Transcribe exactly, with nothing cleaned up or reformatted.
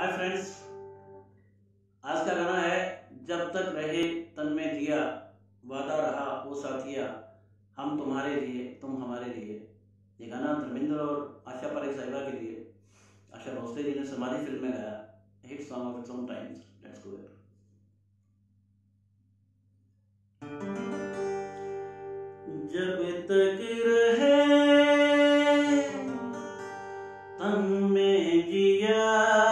Hi friends, आज का गाना है जब तक रहे तन में जिया, वादा रहा वो साथिया, हम तुम्हारे लिए तुम हमारे लिए। ये गाना धर्मेंद्र और आशा पारेख साहिबा के लिए आशा भोसले जी ने समाधि फिल्म में गाया। Hit song of its own times. Let's go. जब तक रहे तन में जिया,